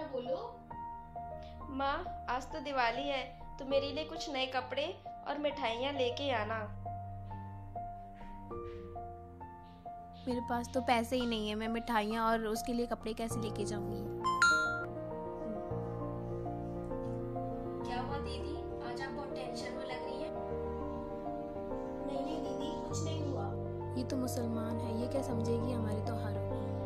बोलो। माँ, आज तो दिवाली है, तो मेरे लिए कुछ नए कपड़े और मिठाइयाँ लेके आना। मेरे पास तो पैसे ही नहीं है, मैं मिठाइयाँ और उसके लिए कपड़े कैसे लेके जाऊंगी। क्या हुआ दीदी, आज आप बहुत टेंशन में लग रही हैं। नहीं नहीं दीदी, कुछ नहीं हुआ। ये तो मुसलमान है, ये क्या समझेगी हमारे त्योहारों को।